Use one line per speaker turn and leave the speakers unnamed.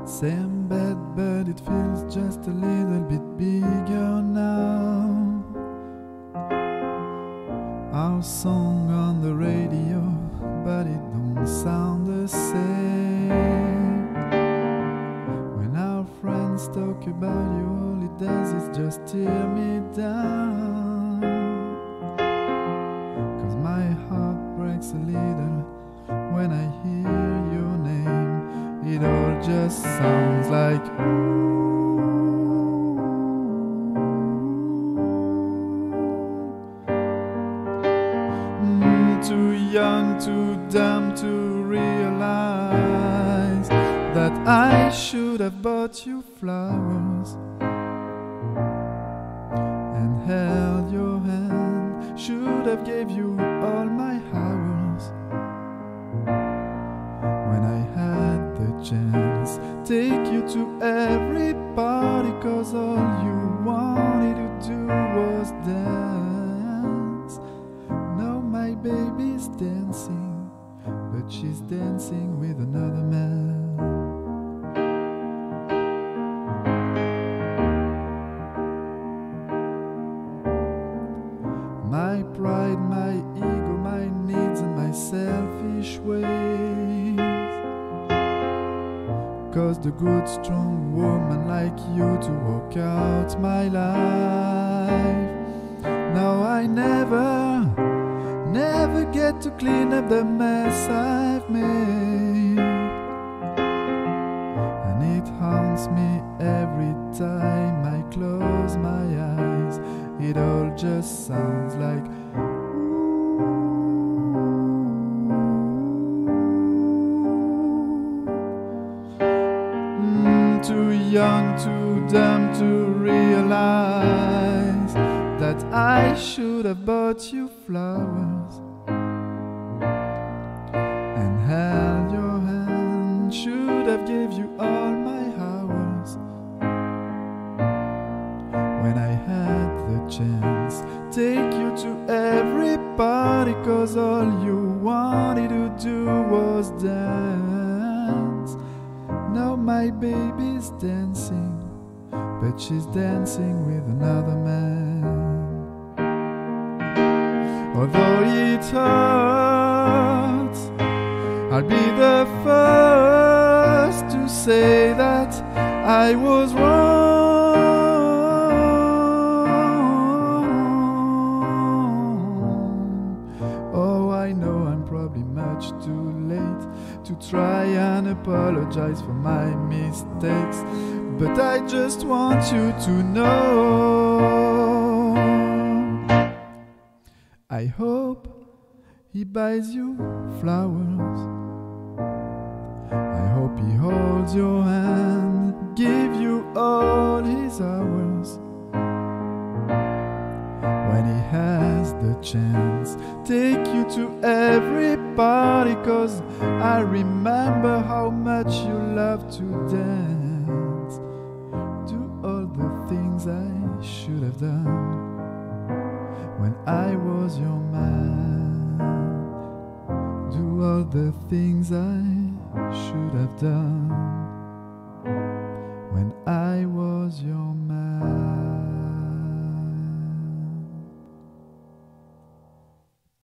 Same bed, but it feels just a little bit bigger now. Our song on the radio, but it don't sound the same. When our friends talk about you, all it does is just tear me down. 'Cause my heart breaks a little when I hear your name. It all just sounds like too young, too dumb to realize that I should have bought you flowers and held your hand, should have gave you all my hours when I had the chance. Take you to every party, 'cause all you wanted to do was dance. Now my baby's dancing, but she's dancing with another man. My pride, my ego, my needs and my selfish ways caused a good strong woman like you to walk out my life. Now I never get to clean up the mess I've made, and it haunts me every time I close my eyes. It all just sounds like too young, too dumb to realize that I should have bought you flowers and held your hand, should have gave you all my hours when I had the chance. Take you to every party, 'cause all you wanted to do was dance. Now my baby's dancing, but she's dancing with another man. Although it hurts, I'll be the first to say that I was wrong. Oh, I know I'm probably much too late to try and apologize for my mistakes, but I just want you to know I hope he buys you flowers. I hope he holds your hand, give you all his hours when he has the chance. Take you to every party, 'cause I remember how much you love to dance. Do all the things I should have done when I was your man. Do all the things I should have done when I was your